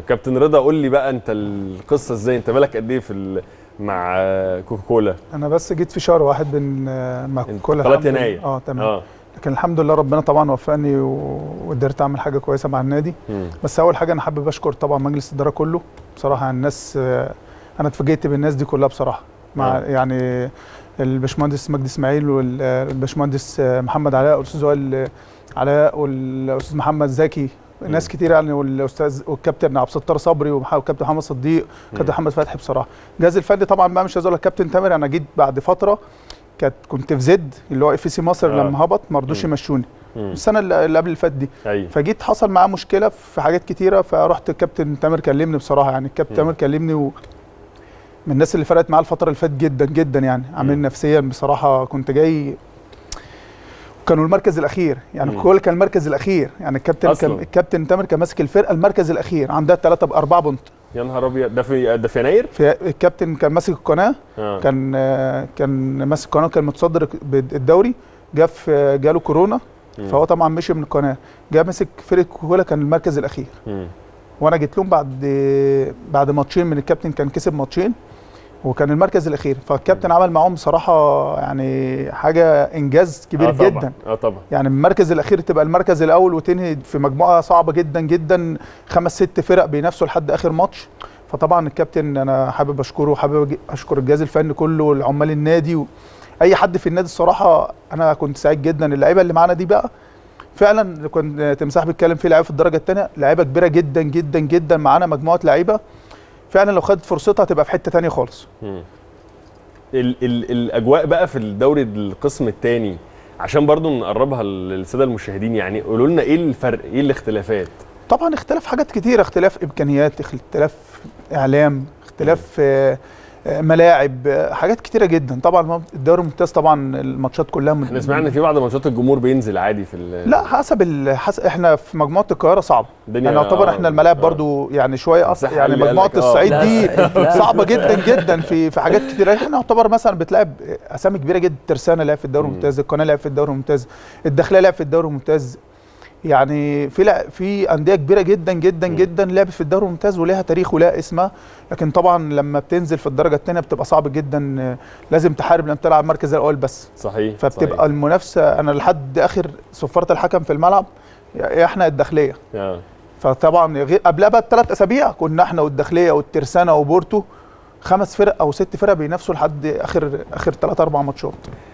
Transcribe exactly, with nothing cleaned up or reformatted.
كابتن رضا قول لي بقى انت القصه ازاي؟ انت بالك قد ايه في مع كوكاكولا؟ انا بس جيت في شهر واحد من مع كوكاكولا ثلاثة يناير. اه تمام. اه لكن الحمد لله ربنا طبعا وفقني وقدرت اعمل حاجه كويسه مع النادي. مم. بس اول حاجه انا حابب اشكر طبعا مجلس الاداره كله بصراحه. الناس انا اتفاجئت بالناس دي كلها بصراحه، مع آه. يعني الباشمهندس مجدي اسماعيل والباشمهندس محمد علاء والاستاذ وائل علاء والاستاذ محمد زكي، ناس كتير يعني، والاستاذ والكابتن عبد الستار صبري والكابتن محمد صديق والكابتن محمد فتحي. بصراحه الجهاز الفني طبعا بقى مش عايز اقول لك كابتن تامر، انا جيت بعد فتره كانت كنت في زد اللي هو اف سي مصر. آه. لما هبط ما رضوش يمشوني السنه اللي قبل اللي فاتت دي. أيوة. فجيت حصل معاه مشكله في حاجات كتيره، فرحت الكابتن تامر كلمني بصراحه، يعني الكابتن تامر كلمني و من الناس اللي فرقت معاه الفتره اللي فاتت جدا جدا، يعني عامل نفسيا بصراحه. كنت جاي كانوا المركز الاخير، يعني كل كان المركز الاخير، يعني الكابتن أصلاً. كان الكابتن تامر كان ماسك الفرقه المركز الاخير، عندها ثلاثة باربعة بونت. يا نهار ابيض، ده في ده في يناير؟ في الكابتن كان ماسك القناه. آه. كان كان ماسك القناه، كان متصدر الدوري، جه في جاله كورونا. مم. فهو طبعا مشي من القناه، جه ماسك فرقه كوكاكولا كان المركز الاخير. مم. وانا جيت لهم بعد بعد ماتشين من الكابتن، كان كسب ماتشين وكان المركز الاخير. فالكابتن عمل معاهم بصراحه يعني حاجه انجاز كبير. آه طبعًا. جدا. اه طبعا. يعني من المركز الاخير تبقى المركز الاول وتنهي في مجموعه صعبه جدا جدا، خمس ست فرق بينافسوا لحد اخر ماتش. فطبعا الكابتن انا حابب اشكره، وحابب اشكر الجهاز الفني كله والعمال النادي واي حد في النادي. الصراحه انا كنت سعيد جدا. اللعيبه اللي معانا دي بقى فعلا كنت تمساح بيتكلم فيه، لعيبه في الدرجه الثانيه، لعيبه كبيره جدا جدا جدا معانا، مجموعه لعيبه فعلا لو خدت فرصتها هتبقى في حته ثانيه خالص. ال ال الاجواء بقى في الدوري القسم الثاني عشان برضو نقربها للساده المشاهدين، يعني قولوا لنا ايه الفرق، ايه الاختلافات؟ طبعا اختلاف حاجات كتيره، اختلاف امكانيات، اختلاف اعلام، اختلاف آه ملاعب، حاجات كتيره جدا. طبعا الدوري الممتاز طبعا الماتشات كلها احنا سمعنا ان في بعض ماتشات الجمهور بينزل عادي في لا حسب حس... احنا في مجموعه القاهره صعبه يعني، يعتبر احنا الملاعب برضو يعني شويه اصلا، يعني مجموعه الصعيد دي صعبه جدا جدا في في حاجات كتيره. احنا يعتبر مثلا بتلعب اسامي كبيره جدا، ترسانه لعب في الدوري الممتاز، القناه لعب في الدوري الممتاز، الداخليه لعب في الدوري الممتاز، يعني في في انديه كبيره جدا جدا جدا لعبت في الدوري الممتاز ولها تاريخ ولها اسمها. لكن طبعا لما بتنزل في الدرجه الثانيه بتبقى صعب جدا، لازم تحارب لما تلعب المركز الاول بس. صحيح. فبتبقى صحيح. المنافسه، انا لحد اخر صفاره الحكم في الملعب احنا الداخليه. yeah. فطبعا قبلها بقى بثلاث اسابيع كنا احنا والداخليه والترسانه وبورتو، خمس فرق او ست فرق بينافسوا لحد اخر اخر ثلاث اربع ماتشات.